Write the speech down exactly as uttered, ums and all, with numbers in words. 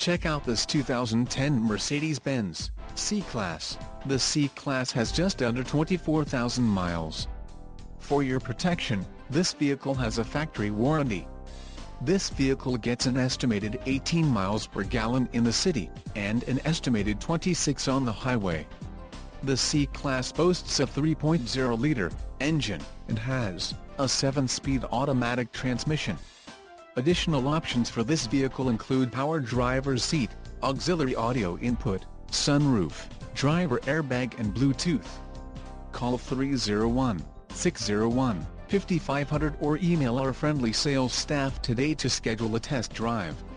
Check out this two thousand ten Mercedes-Benz C-Class. The C-Class has just under twenty-four thousand miles. For your protection, this vehicle has a factory warranty. This vehicle gets an estimated eighteen miles per gallon in the city, and an estimated twenty-six on the highway. The C-Class boasts a three point oh liter engine, and has a seven-speed automatic transmission. Additional options for this vehicle include power driver's seat, auxiliary audio input, sunroof, driver airbag and Bluetooth. Call three oh one, six oh one, five five zero zero or email our friendly sales staff today to schedule a test drive.